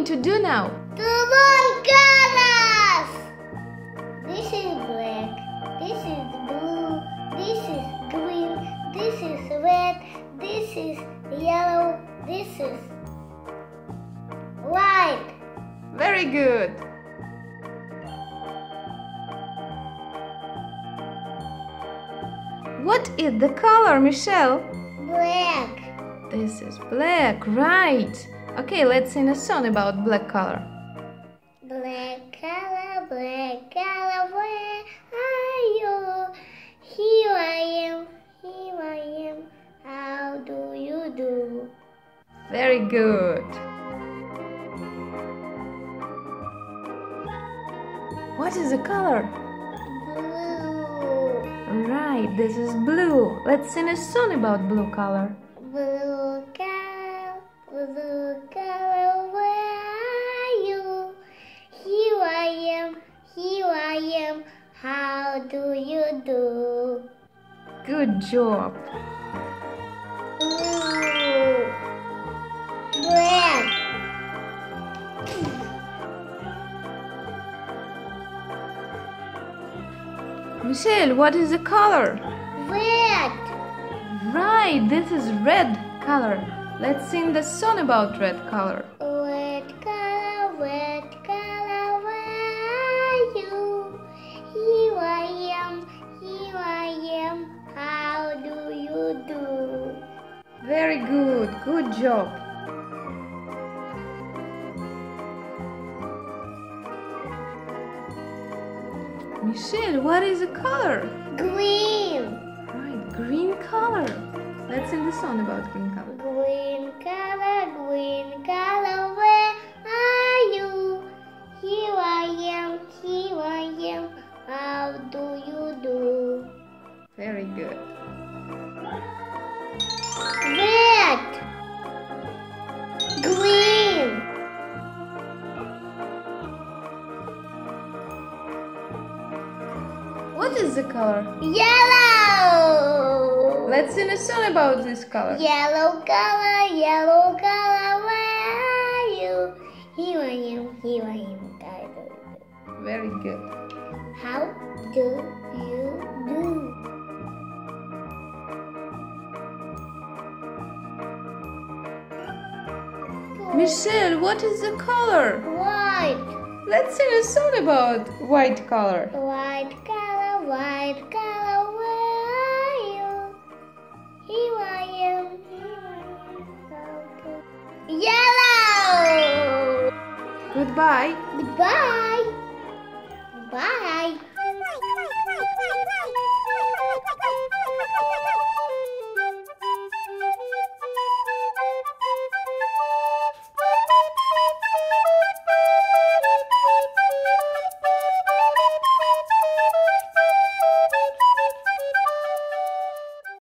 going to do now? The one colors. This is black. This is blue. This is green. This is red. This is yellow. This is white. Very good. What is the color, Mishel? Black. This is black, right. Okay, let's sing a song about black color. Black color, where are you? Here I am, how do you do? Very good. What is the color? Blue. Right, this is blue. Let's sing a song about blue color. Blue color, where are you? Here I am, how do you do? Good job. Blue. Black. Mishel, what is the color? Red. Right, this is red color. Let's sing the song about red color. Red color, where are you? Here I am, how do you do? Very good, good job. Mishel, what is the color? Green. Right, green color. Let's sing the song about green color. Green color, where are you? Here I am, how do you do? Very good. Red. Green. What is the color? Yellow. Let's sing a song about this color. Yellow color, where are you? Here I am, Very good. how do you do? Mishel, what is the color? White. Let's sing a song about white color. White color, where are you? Here I am, Yellow. Goodbye. Goodbye. Bye.